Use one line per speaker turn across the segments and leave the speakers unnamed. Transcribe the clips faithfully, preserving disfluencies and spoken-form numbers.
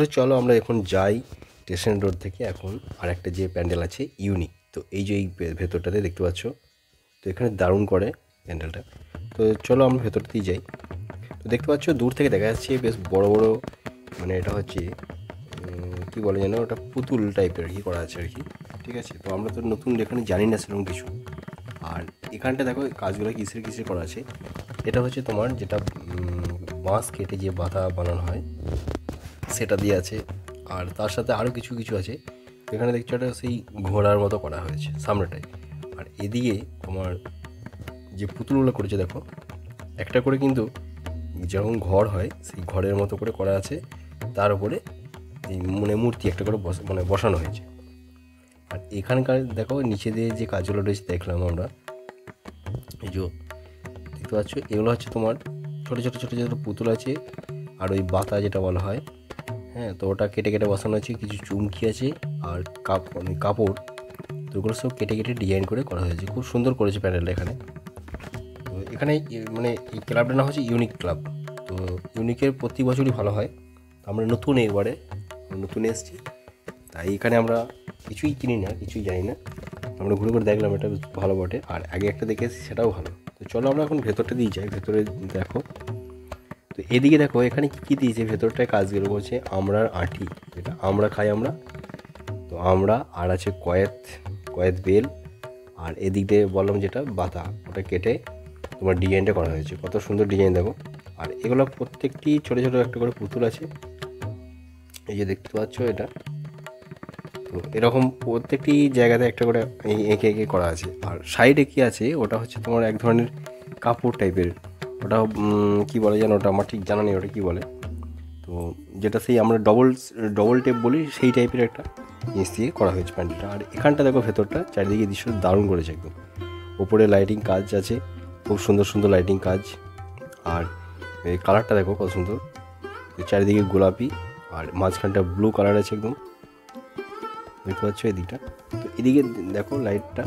বন্ধুরা চলো আমরা এখন যাই স্টেশন রোড থেকে এখন আরেকটা যে প্যান্ডেল আছে ইউনিক। তো এই যে এই ভেতরটাতে দেখতে পাচ্ছ, তো এখানে দারুণ করে প্যান্ডেলটা। তো চলো আমরা ভেতরতেই যাই। তো দেখতে পাচ্ছ দূর থেকে দেখা যাচ্ছে বেশ বড় বড়, মানে এটা হচ্ছে কি বলে যেন, ওটা পুতুল টাইপের আর কি করা আছে আর কি, ঠিক আছে। তো আমরা তো নতুন এখানে জানি না সেরকম কিছু। আর এখানটা দেখো কাজগুলো কিসের কিসের করা আছে। এটা হচ্ছে তোমার যেটা বাঁশ কেটে যে বাতা বানানো হয় সেটা দিয়ে আছে, আর তার সাথে আরও কিছু কিছু আছে। এখানে দেখছো একটা সেই ঘোড়ার মতো করা হয়েছে সামনেটায়। আর এদিকে তোমার যে পুতুলগুলো করেছে দেখো, একটা করে কিন্তু যেরকম ঘর হয় সেই ঘরের মতো করে করা আছে, তার উপরে এই মানে মূর্তি একটা করে বস মানে বসানো হয়েছে। আর এখানকার দেখো নিচে দিয়ে যে কাজগুলো রয়েছে দেখলাম আমরা, এই যে দেখতে পাচ্ছ এগুলো হচ্ছে তোমার ছোটো ছোটো ছোটো ছোটো পুতুল আছে। আর ওই বাতা যেটা বলা হয়, হ্যাঁ, তো ওটা কেটে কেটে বসানো আছে। কিছু চুমকি আছে আর কাপ কাপড়, তো ওগুলো সব কেটে কেটে ডিজাইন করে করা হয়েছে। খুব সুন্দর করেছে প্যান্ডেলটা এখানে। তো এখানে মানে এই ক্লাবটার নাম হচ্ছে ইউনিক ক্লাব। তো ইউনিকের প্রতি বছরই ভালো হয়। আমরা নতুন এবারে নতুন এসেছি, তাই এখানে আমরা কিছুই চিনি না, কিছুই জানি না। আমরা ঘুরে ঘুরে দেখলাম, এটা ভালো বটে। আর আগে একটা দেখে এসেছি, সেটাও ভালো। তো চলো আমরা এখন ভেতরটা দিয়ে যাই। ভেতরে দেখো, তো এদিকে দেখো এখানে কী কী দিয়েছে ভেতরটায়। কাজগুলো বলছে আমরার আঁটি, যেটা আমরা খাই আমরা, তো আমরা আর আছে কয়েত কয়েত বেল। আর এদিক দিয়ে বললাম যেটা বাতা, ওটা কেটে তোমার ডিজাইনটা করা হয়েছে। কত সুন্দর ডিজাইন দেখো। আর এগুলো প্রত্যেকটি ছোটো ছোটো একটা করে পুতুল আছে, এই যে দেখতে পাচ্ছ এটা। তো এরকম প্রত্যেকটি জায়গাতে একটা করে এঁকে এঁকে করা আছে। আর সাইডে কী আছে, ওটা হচ্ছে তোমার এক ধরনের কাপড় টাইপের। ওটা কী বলে যেন, ওটা আমার ঠিক জানা নেই ওটা কী বলে। তো যেটা সেই আমরা ডবল ডবল টেপ বলি, সেই টাইপের একটা জিনিস দিয়ে করা হয়েছে প্যান্ডেলটা। আর এখানটা দেখো ভেতরটা চারিদিকে দৃশ্য দারুণ করেছে একদম। ওপরে লাইটিং কাজ আছে, খুব সুন্দর সুন্দর লাইটিং কাজ। আর এই কালারটা দেখো কত সুন্দর, চারিদিকে গোলাপি আর মাঝখানটা ব্লু কালার আছে একদম, দেখতে পাচ্ছ এদিকটা। তো এদিকে দেখো লাইটটা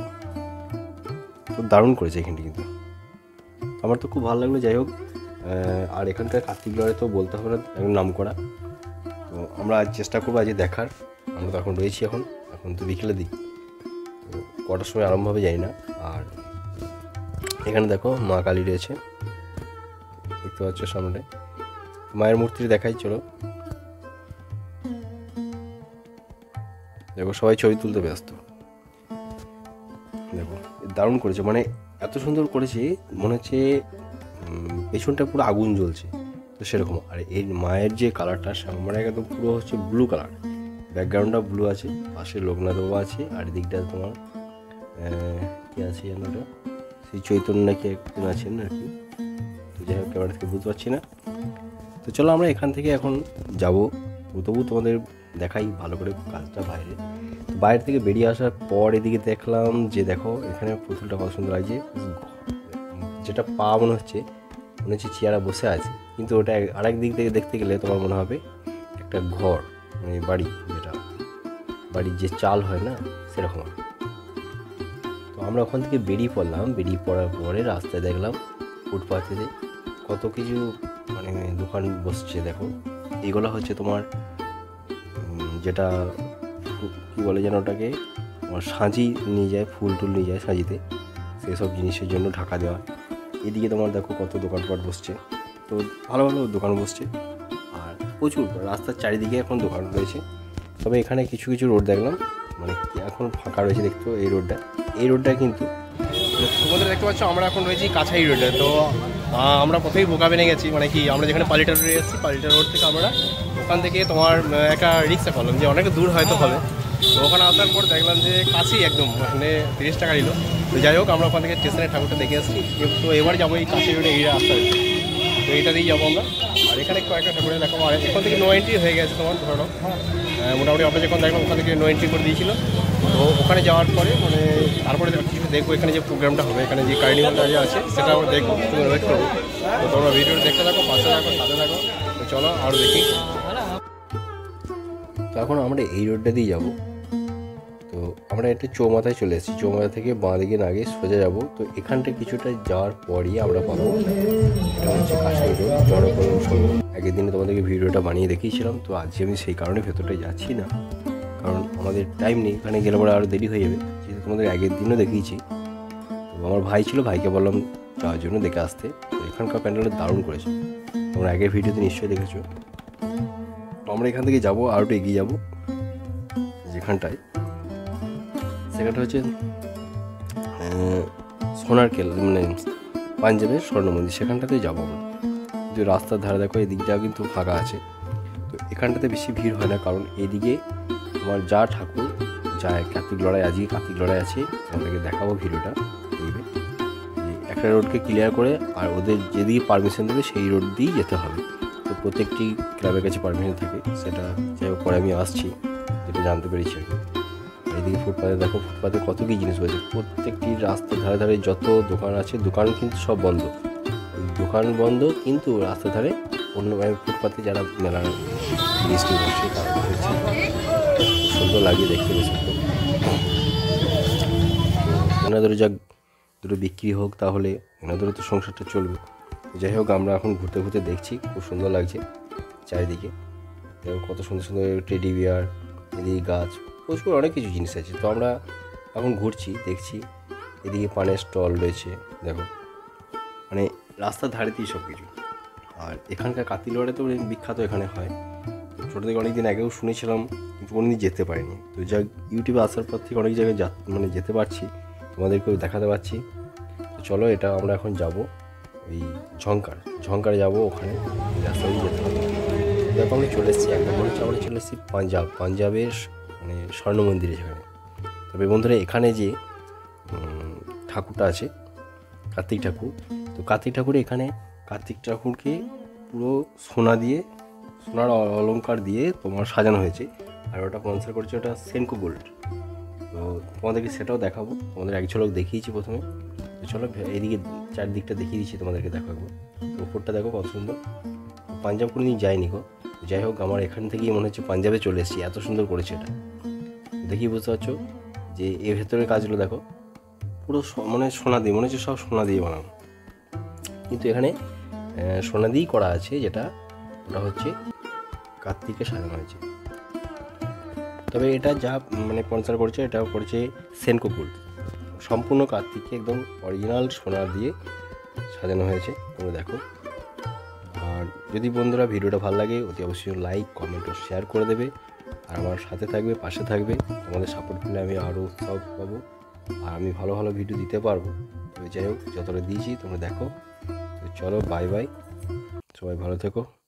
খুব দারুণ করেছে এখানটা, কিন্তু আমার তো খুব ভালো লাগলো। যাই হোক, আর এখানকার কার্তিক লড়াই তো বলতে হবে না, একদম নাম করা। তো আমরা আজ চেষ্টা করবো আজ দেখার। আমরা তো এখন রয়েছি, এখন এখন তো বিকেলে দিই, তো কটার সময় আরম্ভ হবে জানি না। আর এখানে দেখো মা কালী রয়েছে, দেখতে পাচ্ছ সামনে মায়ের মূর্তি দেখাই। চলো দেখো, সবাই ছবি তুলতে ব্যস্ত। দেখো দারুণ করেছে, মানে এত সুন্দর করেছে মনে হচ্ছে পেছনটা পুরো আগুন জ্বলছে, তো সেরকম। আর এই মায়ের যে কালারটা সামনে একদম পুরো হচ্ছে ব্লু কালার, ব্যাকগ্রাউন্ডটা ব্লু আছে, পাশে লোকনাথ বাবা আছে। আর দিকটা তোমার কী আছে যেন, ওটা সেই চৈতন্য নাকি একজন আছেন আর কি। তো যাই হোক, ক্যামেরা থেকে বুঝতে পারছি না। তো চলো আমরা এখান থেকে এখন যাবো, তবু তোমাদের দেখাই ভালো করে কাজটা বাইরে। বাইরে থেকে বেরিয়ে আসার পর এদিকে দেখলাম যে দেখো এখানে পুতুলটা কত সুন্দর লাগছে। যেটা পা মনে হচ্ছে মনে হচ্ছে চেয়ারা বসে আছে, কিন্তু ওটা আরেক দিক থেকে দেখতে গেলে তোমার মনে হবে একটা ঘর, মানে বাড়ি, যেটা বাড়ির যে চাল হয় না সেরকম। তো আমরা ওখান থেকে বেরিয়ে পড়লাম। বেরিয়ে পড়ার পরে রাস্তায় দেখলাম ফুটপাথে কত কিছু মানে দোকান বসছে। দেখো এগুলো হচ্ছে তোমার যেটা কী বলে যেন, ওটাকে তোমার সাজি নিয়ে যায়, ফুল টুল নিয়ে যায় সাজিতে, সেসব জিনিসের জন্য ঢাকা দেওয়া। এদিকে তোমার দেখো কত দোকানপাট বসছে, তো ভালো ভালো দোকান বসছে। আর প্রচুর রাস্তার চারিদিকে এখন দোকান রয়েছে। তবে এখানে কিছু কিছু রোড দেখলাম মানে এখন ফাঁকা রয়েছে, দেখতো এই রোডটা। এই রোডটা কিন্তু তোমাদের দেখতে পাচ্ছ আমরা এখন রয়েছি কাছাই রোডে। তো আমরা প্রথমেই বোকা বেনে গেছি, মানে কি আমরা যেখানে পালিটা রোডে এসেছি, পালিটা রোড থেকে আমরা ওখান থেকে তোমার একটা রিক্সা করলাম, যে অনেক দূর হয়তো হবে। তো ওখানে আসার পর দেখলাম যে কাছেই একদম, মানে তিরিশ টাকা নিল। তো যাই হোক, আমরা ওখান থেকে স্টেশনের ঠাকুরটা দেখে এসেছি। তো এবার যাবো এই কাছাই রোডে, এই রাস্তা, তো এইটা দিয়েই যাবো আমরা। আর এখানে কয়েকটা ঠাকুরের দেখাবো। আর এখান থেকে নো এন্ট্রি হয়ে গেছে তোমার, ধরো মোটামুটি আমরা যখন দেখলাম ওখান থেকে নো এন্ট্রি করে দিয়েছিল। তো ওখানে যাওয়ার পরে মানে তারপরে কিছু দেখবো এখানে যে প্রোগ্রামটা হবে, এখানে যে কার্নিভালটা যে আছে সেটা আমরা দেখবো, তুমি ওয়েট করবো। তো তোমরা ভিডিওটা দেখতে থাকো, পাশে থাকো, সাথে থাকো। তো চলো আরও দেখি। তো এখন আমরা এই রোডটা দিয়ে যাবো। তো আমরা একটা চৌমাথায় চলে এসেছি। চৌমাথা থেকে বাঁ দিকে না গিয়ে সোজা যাবো। তো এখানটা কিছুটা যাওয়ার পরই আমরা পাবো এটা হচ্ছে কাশ্মীর রোড জনকল্যাণ সংঘ। আগের দিনে তোমাদেরকে ভিডিওটা বানিয়ে দেখিয়েছিলাম। তো আজকে আমি সেই কারণে ভেতরটায় যাচ্ছি না, কারণ আমাদের টাইম নেই, এখানে গেলে পরে আরও দেরি হয়ে যাবে। যেহেতু তোমাদের আগের দিনও দেখিয়েছি। তো আমার ভাই ছিল, ভাইকে বললাম যাওয়ার জন্য দেখে আসতে। তো এখানকার প্যান্ডেলটা দারুণ করেছে, তোমরা আগের ভিডিওতে নিশ্চয়ই দেখেছো। তো আমরা এখান থেকে যাবো, আরও একটু এগিয়ে যাবো যেখানটায়, সেখানটা হচ্ছে সোনার কেল মানে পাঞ্জাবের স্বর্ণমন্দির, সেখানটাতে যাবো আমরা। যে রাস্তার ধারে দেখো এদিকটা কিন্তু ফাঁকা আছে। তো এখানটাতে বেশি ভিড় হয় না, কারণ এদিকে আমার যা ঠাকুর যা কার্তিক লড়াই, আজকে কার্তিক লড়াই আছে, তোমাদেরকে দেখাবো ভিডিওটা দেখবে। একটা রোডকে ক্লিয়ার করে আর ওদের যেদিকে পারমিশন দেবে সেই রোড দিয়েই যেতে হবে। তো প্রত্যেকটি ক্লাবের কাছে পারমিশন থাকে, সেটা যাই হোক পরে আমি আসছি যেটা জানতে পেরেছি আর কি। এইদিকে ফুটপাতে দেখো, ফুটপাতে কত কী জিনিস রয়েছে। প্রত্যেকটি রাস্তার ধারে ধারে যত দোকান আছে, দোকান কিন্তু সব বন্ধ, দোকান বন্ধ, কিন্তু রাস্তার ধারে অন্য ফুটপাতে যারা মেলার মিষ্টি বসছে তারা হচ্ছে সুন্দর লাগে দেখতে, বেশ সুন্দর। এনাদেরও যা দুটো বিক্রি হোক, তাহলে এনাদেরও তো সংসারটা চলবে। যাই হোক, আমরা এখন ঘুরতে ঘুরতে দেখছি, খুব সুন্দর লাগছে চারিদিকে। কত সুন্দর সুন্দর টেডি বিয়ার, এদিকে গাছ, প্রচুর অনেক কিছু জিনিস আছে। তো আমরা এখন ঘুরছি, দেখছি। এদিকে পানের স্টল রয়েছে দেখো, মানে রাস্তার ধারেতেই সব কিছু। আর এখানকার কাতি লড়াই তো বিখ্যাত এখানে হয়। ছোটো থেকে অনেক দিন আগেও শুনেছিলাম, কিন্তু কোনোদিন যেতে পারিনি। তো যা ইউটিউবে আসার পর থেকে অনেক জায়গায় যা মানে যেতে পারছি, তোমাদেরকেও দেখাতে পারছি। তো চলো, এটা আমরা এখন যাব ওই ঝঙ্কার ঝঙ্কারে যাবো, ওখানে রাস্তা দিয়ে যেতে হবে। দেখো আমরা চলে এসেছি, একদম মনে হচ্ছে আমরা চলে এসেছি পাঞ্জাব পাঞ্জাবের মানে স্বর্ণ মন্দিরে সেখানে। তবে বন্ধুরা, এখানে যে ঠাকুরটা আছে কার্তিক ঠাকুর, তো কার্তিক ঠাকুর এখানে কার্তিক ঠাকুরকে পুরো সোনা দিয়ে, সোনার অলঙ্কার দিয়ে তোমার সাজানো হয়েছে। আর ওটা স্পন্সর করেছে ওটা সেনকো গোল্ড। তো তোমাদেরকে সেটাও দেখাবো, তোমাদের এক ঝলক দেখিয়েছি প্রথমে। তো চলো এইদিকে চারদিকটা দেখিয়ে দিচ্ছি তোমাদেরকে, দেখো একবার। তো ওপরটা দেখো কত সুন্দর। পাঞ্জাব কোনো দিন যাইনি গো। যাই হোক, আমার এখান থেকেই মনে হচ্ছে পাঞ্জাবে চলে এসেছি, এত সুন্দর করেছে এটা। দেখি বুঝতে পারছো যে এর ভেতরের কাজগুলো দেখো, পুরো মানে সোনা দিয়ে, মনে হচ্ছে সব সোনা দিয়ে বানানো, কিন্তু এখানে সোনা দিয়েই করা আছে। যেটা ওটা হচ্ছে কার্তিকে সাজানো হয়েছে। তবে এটা যা মানে স্পন্সর করেছে, এটাও করেছে সেনকো গোল্ড। সম্পূর্ণ কার্তিককে একদম অরিজিনাল সোনা দিয়ে সাজানো হয়েছে, তোমরা দেখো। আর যদি বন্ধুরা ভিডিওটা ভালো লাগে, অতি অবশ্যই লাইক কমেন্ট ও শেয়ার করে দেবে। আর আমার সাথে থাকবে, পাশে থাকবে। তোমাদের সাপোর্ট পেলে আমি আরও উৎসাহ পাবো, আর আমি ভালো ভালো ভিডিও দিতে পারবো। তবে যাই হোক, যতটা দিয়েছি তোমরা দেখো। তো চলো, বাই বাই, সবাই ভালো থেকো।